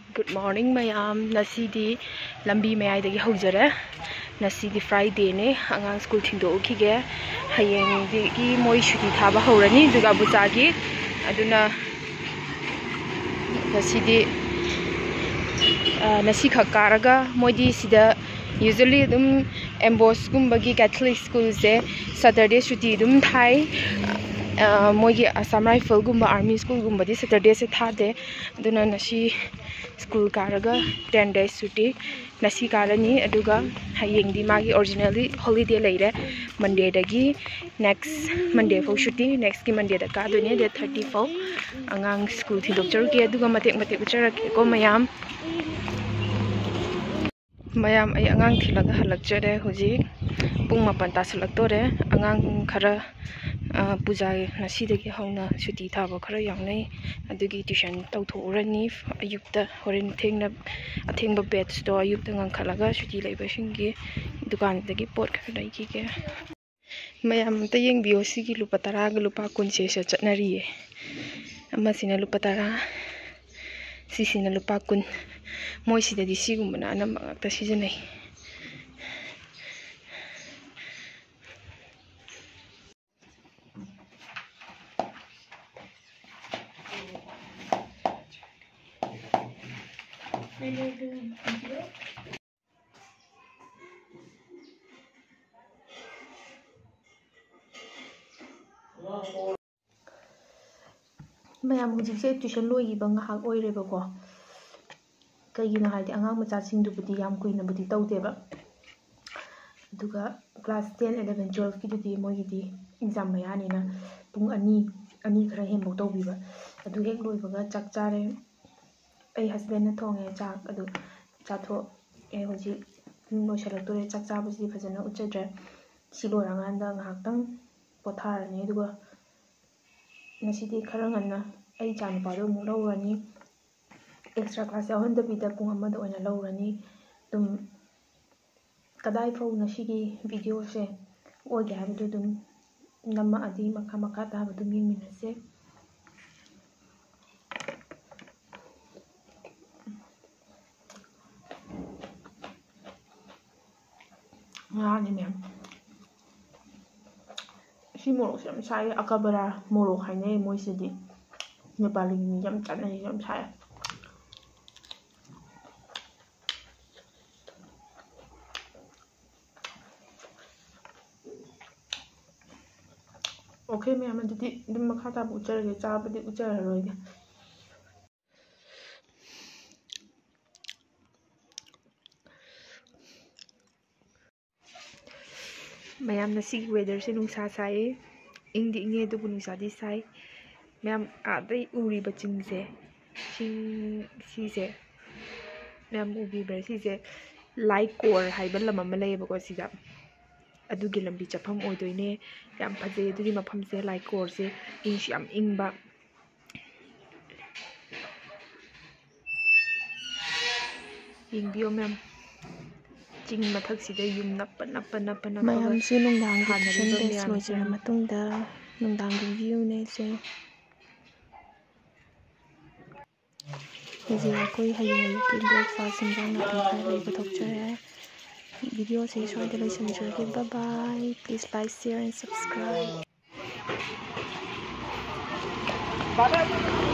Good morning mayam. Nasidi lambi mayai haujare. Nasidi Friday ne angang school thindo ukige. Hayeng di moi shuti thaba haurani duga buchagi. Aduna nasidi nasi khakaraga moidi sida usually embos gumbagi Catholic school se Saturday shuti thai. Moigi Assam Rifle gumba Army school gumba di Saturday se thade. Aduna nasi school karaga 10 days shuti nasi karani aduga hayeng di magi originally holiday leire Monday dagi next Monday fo shuti next ki Monday da ka dune de 30 fo angang school thindok charu ke aduga matek ucharak ko mayam ay angang thilaga halak jare hoji pung mapan ta sulak tore angang khara puja nasi dagi hauna shuti thaba khara yangnai adugi tuition tawthorani ayukta horin thengna athengba batch to ayukta ngang khalaga shuti leiba shingi dukan dagi pot khara dai ki ke mayam ta yeng BOC ki lupa 10 ga lupa 20 se chatnari amma sina lupa 10 sisina lupa 10 moi sida di sigumna anam ta sijanai mayam hujikse tuition loiba ngahak oireba ko kaigina haidi angang macha singdubudi yam kuina budi tawdeba aduga class 10 11 12 kidudi moigidi exam mayani na pung ani khara hembo tawbiba adu hek loibaga chak chare ai husband na thonge chak adu chatho e hoji loisalaktore chak chabasi fajana uchadre siloranganda ngahakang potharani aduga nasidi khara nganna ai chan paro mu lawrani extra class yahonda bida pung amada oina lawrani dum kadai fo nasigi video se oge habdu dum namma adi makha ta habdu minase ni mem si morok yam sai akabara morok haine moisidi nepali ni yam chanai yam sai okay mem adidi dum makha ta bu charage chabadi uchararoide mayam nasi weather se nungsa sai ingdi inge du nungsa di sai mayam adai uri baching se si se mayam ubi ber si se like or haiba lam ama lay ba ko sida adugi lambi chapam oidoine yam phaje adugi mafam se like or se ingshi am ingba ingbiyo mayam ching mathak sida yum nappa mayam se nungdang tuition base loijara matungda nungdang view ne se hoji akoi hayeng ki breakfast injang na khai lai ka thokchare video se short delay samjure bye bye please like share and subscribe